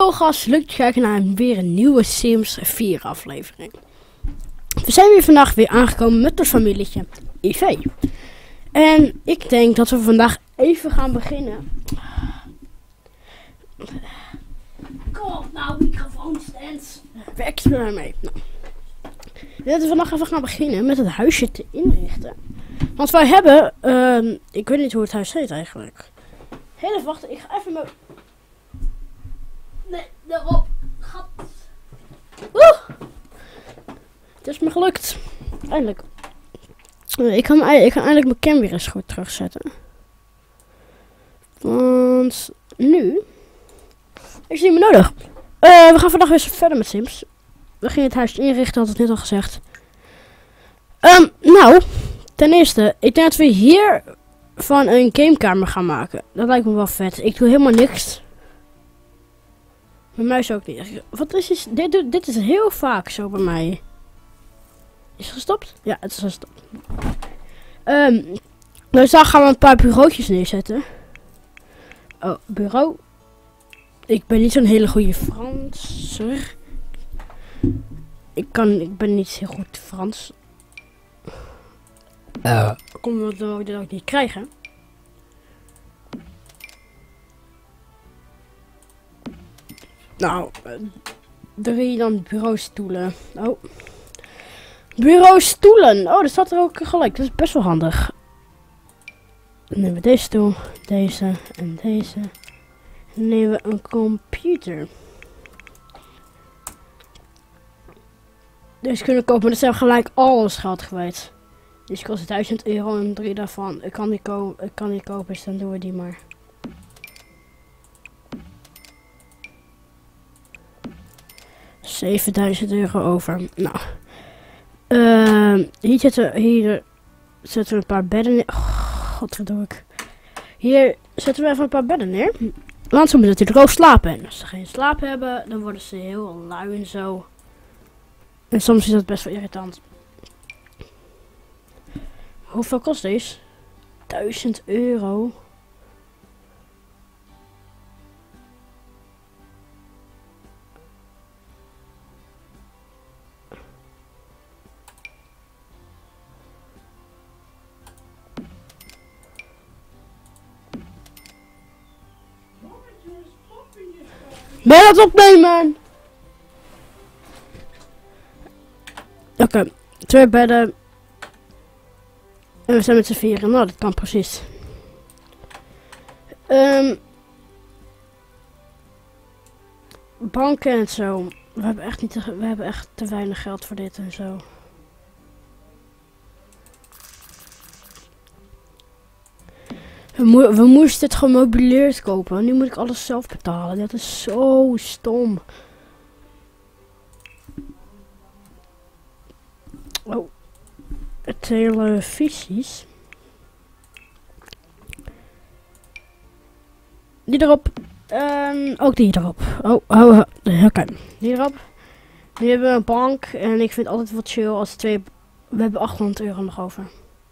Gast, leuk te kijken naar weer een nieuwe Sims 4 aflevering. We zijn weer vandaag weer aangekomen met het familietje IV. En ik denk dat we vandaag even gaan beginnen. Kom op nou, microfoonstand. Werkt er maar mee. Nou. Dat we vandaag even gaan beginnen met het huisje te inrichten. Want wij hebben, ik weet niet hoe het huis heet eigenlijk. Heel even wachten, ik ga even mijn... Nee, daarop. Gat. Woe! Het is me gelukt. Eindelijk. Ik kan eindelijk mijn cam weer eens goed terugzetten. Want nu is het niet meer nodig. We gaan vandaag weer verder met Sims. We gingen het huis inrichten, had het net al gezegd. Nou, ten eerste, ik denk dat we hier van een gamekamer gaan maken. Dat lijkt me wel vet. Ik doe helemaal niks. Mijn muis ook niet. Wat is dit is heel vaak zo bij mij. Is het gestopt? Ja, het is gestopt. Dus daar gaan we een paar bureautjes neerzetten. Oh, bureau. Ik ben niet zo'n hele goede Franser. Ik ben niet heel goed Frans. Komt omdat we dat ook niet krijgen. Nou, 3 dan bureaustoelen. Oh. Bureaustoelen. Oh, dat staat er ook gelijk. Dat is best wel handig. Dan nemen we deze stoel, deze en deze. Dan nemen we een computer. Deze kunnen we kopen, maar dat zijn gelijk alles geld kwijt. Deze kost 1000 euro en 3 daarvan. Ik kan die kopen, dus dan doen we die maar. €7000 over. Nou. Hier zetten we een paar bedden neer. Godverdomme. Hier zetten we even een paar bedden neer. Want ze moeten natuurlijk ook slapen. En als ze geen slaap hebben, dan worden ze heel lui en zo. En soms is dat best wel irritant. Hoeveel kost deze? €1000. Ben je dat opnemen? Oké, 2 bedden. En we zijn met z'n 4. Nou, dat kan precies. Banken en zo. We hebben echt te weinig geld voor dit en zo. We moesten het gemeubileerd kopen. Nu moet ik alles zelf betalen. Dat is zo stom. Oh. Televisies. Die erop. Ook die erop. Oké. Die erop. Nu hebben we een bank. En ik vind het altijd wat chill als we hebben €800 nog over.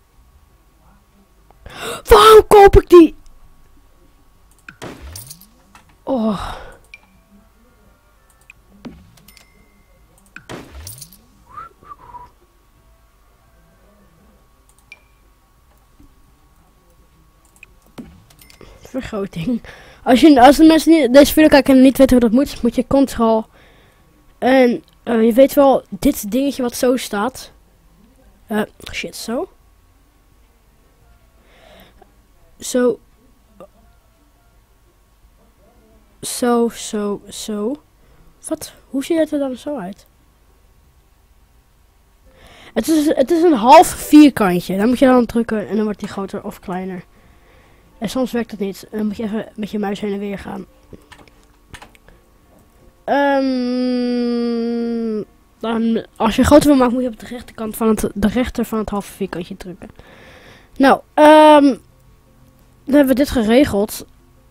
Waarom koop ik die? Oh. Vergroting. Als de mensen die deze video kijken en niet weten hoe dat moet je Ctrl. En je weet wel, dit dingetje wat zo staat. Shit, zo. Zo. Wat? Hoe ziet het er dan zo uit? Het is een half vierkantje. Dan moet je dan drukken en dan wordt die groter of kleiner. En soms werkt het niet. Dan moet je even met je muis heen en weer gaan. Dan, als je groter wil maken, moet je op de rechterkant de rechter van het halve vierkantje drukken. Nou, dan hebben we dit geregeld.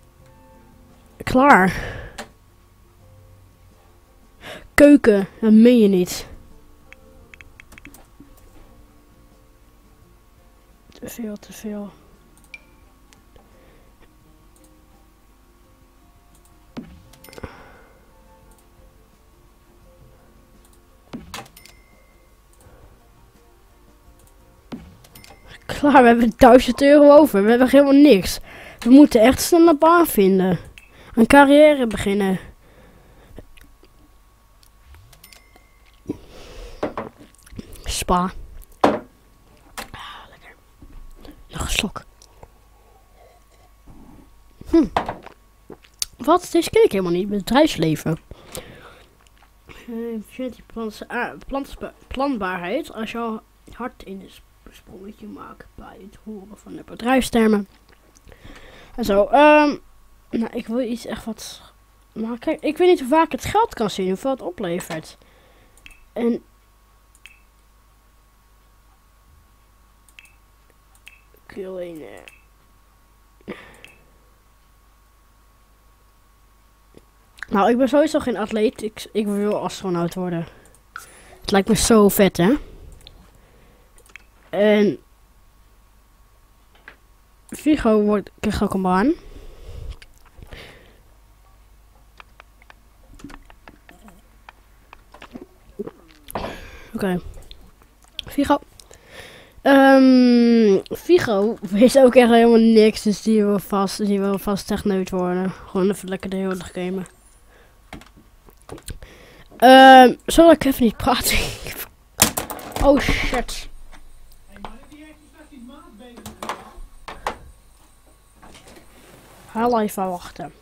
Klaar. Keuken, dat meen je niet. Te veel. Klaar, we hebben 1000 euro over. We hebben helemaal niks. We moeten echt snel een baan vinden. Een carrière beginnen. Spa. Lekker. Nog een slok. Wat? Deze ken ik helemaal niet. Bedrijfsleven. Planbaarheid. Als je al hard in een sprongetje maakt bij het horen van de bedrijfstermen. En zo. Nou, ik wil iets echt wat... Maar kijk, ik weet niet hoe vaak het geld kan zien. Hoeveel het oplevert. En... Ik wil een... Nou, ik ben sowieso geen atleet. Ik wil astronaut worden. Het lijkt me zo vet, hè? En... Vigo krijgt ook een baan. Oké. Vigo. Vigo wist ook echt helemaal niks. Dus die wil vast techneut worden. Gewoon even lekker de hele dag gamen. Zal ik even niet praten? Oh shit. Heel even wachten.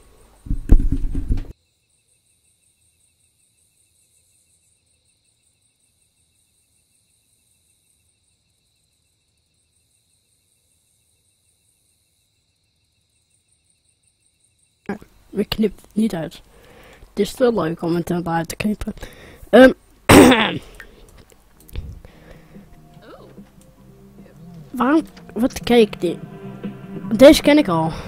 We knipt het niet uit. Het is wel leuk om het eruit te knippen. Waarom? Wat kijk die? Deze ken ik al.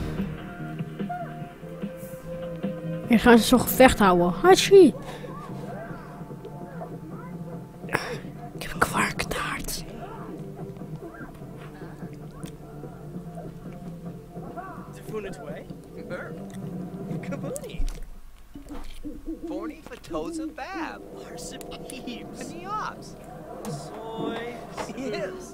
Hier gaan ze zo'n gevecht houden. Hachi! Ik heb een kwarktaart. Borny Fatoza Bab. Larsa Peeps. And the Ops. Soy. Yes.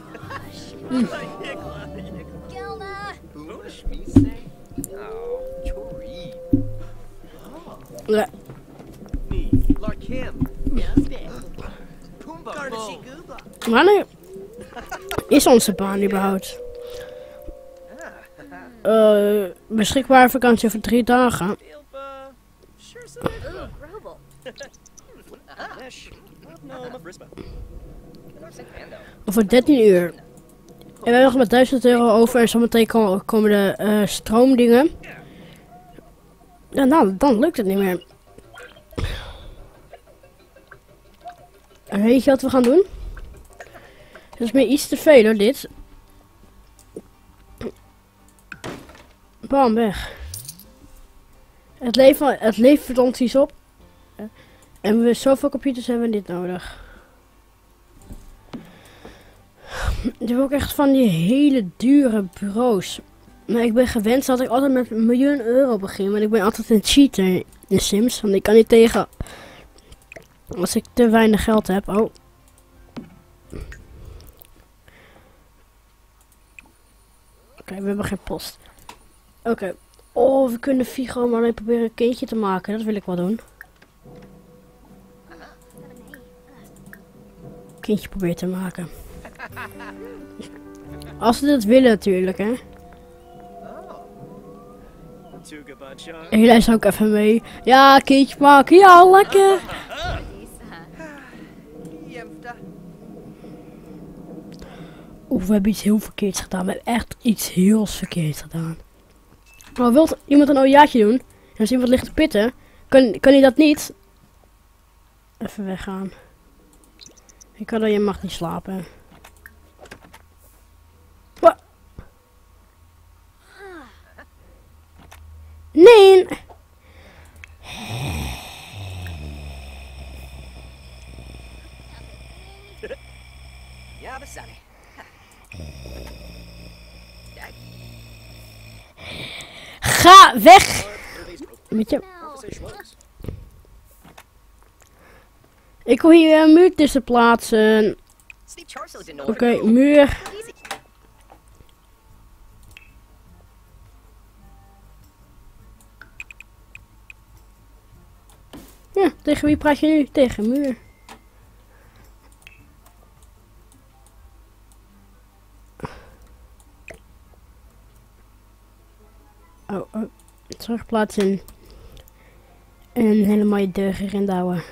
Gilda! Boomish me say? Oh, Chori. Ja. Me. Larkim. Pumbaa. Gardashi Gooba. Wanneer is onze baan überhaupt? Beschikbare vakantie voor 3 dagen. Ooh, Grobel. Voor 13 uur. En we hebben nog maar 1000 euro over en zometeen komen de stroomdingen. Ja, nou, dan lukt het niet meer. En weet je wat we gaan doen? Dat is meer iets te veel hoor, dit. Bam, weg. Het levert ons iets op. En we zoveel computers hebben we dit nodig. Ik heb ook echt van die hele dure bureaus. Maar ik ben gewend dat ik altijd met €1 miljoen begin. Maar ik ben altijd een cheater in Sims. Want ik kan niet tegen als ik te weinig geld heb. Oh. Oké, we hebben geen post. Oké. Oh, we kunnen Vigo maar alleen proberen een kindje te maken. Dat wil ik wel doen. Kindje proberen te maken. Als ze dat willen natuurlijk, hè. En jullie luisteren ook even mee. Ja, kindje maken. Ja, lekker. Oeh, we hebben iets heel verkeerds gedaan. We hebben echt iets heel verkeerds gedaan. Maar wil iemand een ojaatje doen? En als iemand ligt te pitten, kan hij dat niet? Even weggaan. Ik kan dat je mag niet slapen. Wat? Nee! Ja, Basani. Ga weg! Weet je? Ik wil hier een muur tussen plaatsen. Oké, muur. Ja, tegen wie praat je nu? Tegen een muur. Oh. Terugplaatsen. En een hele mooie deur erin douwen.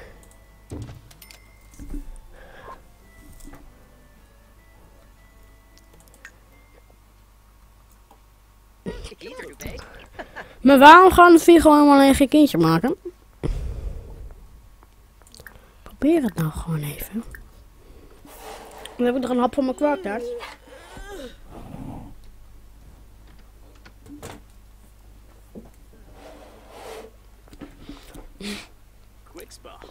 Maar waarom gaan de vier gewoon alleen geen kindje maken? Probeer het nou gewoon even. Dan heb ik nog een hap van mijn kwarktaart. Quick spot.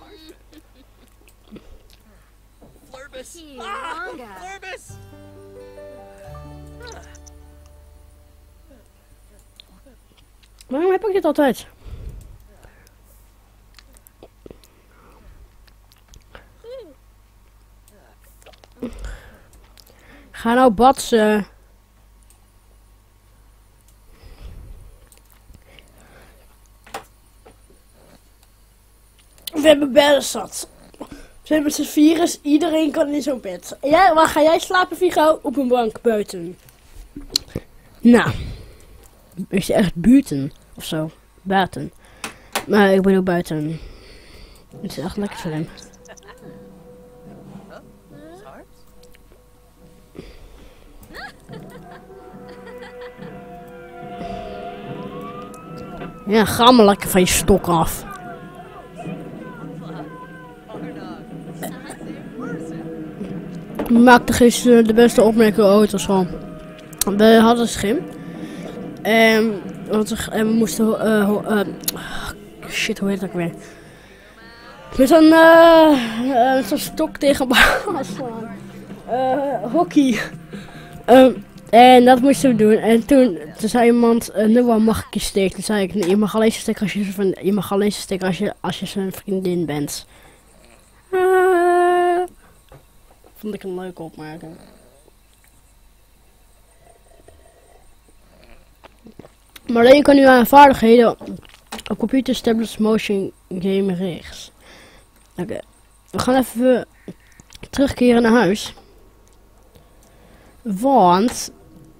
Flurbus. Manga. Flurbus. Waarom heb ik dit altijd? Ga nou batsen. We hebben bedden zat. We hebben z'n virus, iedereen kan in zo'n bed. Ja, waar ga jij slapen, Vigo? Op een bank buiten. Nou. Is je echt buiten of zo? Buiten. Maar ik bedoel buiten. Het is echt lekker slim. Sarps? Ja, ga maar lekker van je stok af. Maakte gisteren de beste opmerking ooit of zo. We hadden schim. We moesten... shit, hoe heet dat ook weer? Met zo'n stok tegen elkaar slaan. Hockey. En dat moesten we doen. En toen zei iemand, Noah, mag ik je steken? Toen zei ik, nee, je mag alleen steken als je zijn vriendin bent. Vond ik een leuke opmerking. Maar alleen kan nu aan vaardigheden op computer established motion game rechts. Oké. We gaan even terugkeren naar huis. Want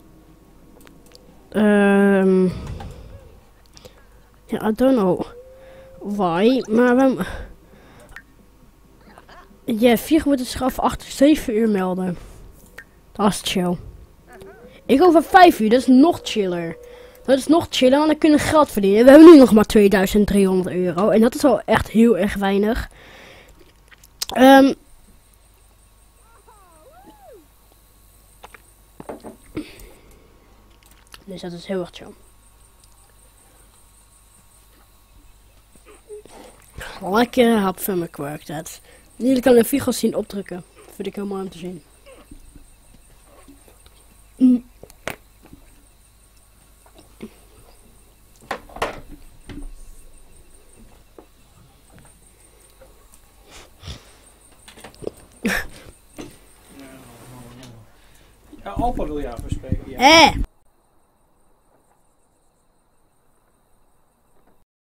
ja, I don't know why, maar we... Ja, 4 moet het zich af 7 uur melden. Dat is chill. Ik over 5 uur, dat is nog chiller. Dat is nog chiller, want dan kunnen we geld verdienen. We hebben nu nog maar 2300 euro. En dat is al echt heel erg weinig. Dus dat is heel erg chill. Lekker hap van mijn kwark dat. Jullie kunnen de Vigos zien opdrukken. Vind ik heel mooi om te zien. Ja, Alpha wil jou verspreken. Ja.